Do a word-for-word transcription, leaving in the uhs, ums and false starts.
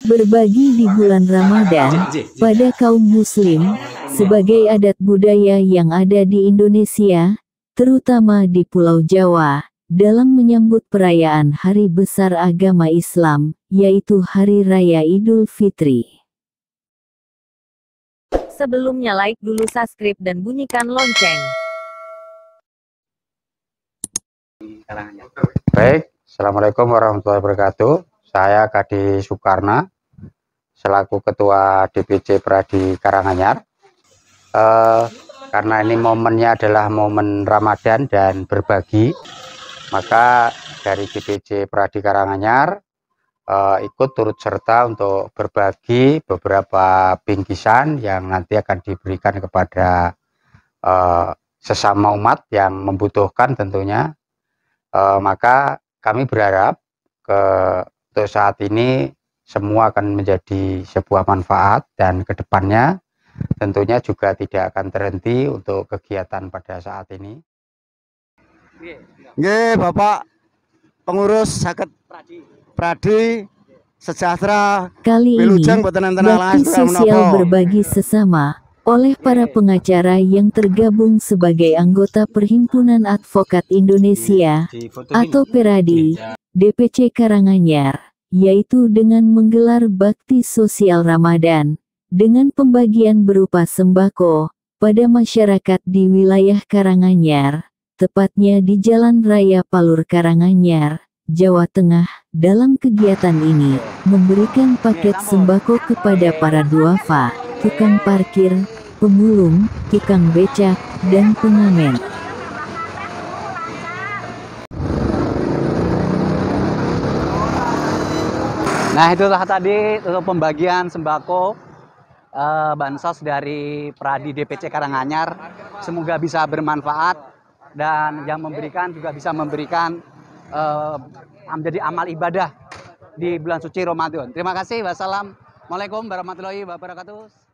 Berbagi di bulan Ramadan, pada kaum muslim, sebagai adat budaya yang ada di Indonesia, terutama di Pulau Jawa, dalam menyambut perayaan hari besar agama Islam, yaitu Hari Raya Idul Fitri. Sebelumnya like dulu, subscribe dan bunyikan lonceng. Baik, Assalamualaikum warahmatullahi wabarakatuh. Saya Kadi Sukarna, selaku Ketua D P C Pradi Karanganyar. Eh, karena ini momennya adalah momen Ramadan dan berbagi, maka dari D P C Pradi Karanganyar eh, ikut turut serta untuk berbagi beberapa bingkisan yang nanti akan diberikan kepada eh, sesama umat yang membutuhkan tentunya. Eh, maka kami berharap ke untuk saat ini semua akan menjadi sebuah manfaat, dan kedepannya tentunya juga tidak akan terhenti untuk kegiatan pada saat ini. Nggih, Bapak pengurus sakit Pradi sejahtera. Kali ini, bakti sosial berbagi sesama oleh para pengacara yang tergabung sebagai anggota Perhimpunan Advokat Indonesia atau Peradi D P C Karanganyar, yaitu dengan menggelar bakti sosial Ramadan dengan pembagian berupa sembako pada masyarakat di wilayah Karanganyar, tepatnya di Jalan Raya Palur Karanganyar, Jawa Tengah. Dalam kegiatan ini, memberikan paket sembako kepada para duafa, tukang parkir, pemulung, tukang becak, dan pengamen. Nah, itulah tadi untuk pembagian sembako eh, bansos dari Pradi D P C Karanganyar. Semoga bisa bermanfaat, dan yang memberikan juga bisa memberikan eh, menjadi amal ibadah di bulan suci Ramadan. Terima kasih. Wassalamualaikum warahmatullahi wabarakatuh.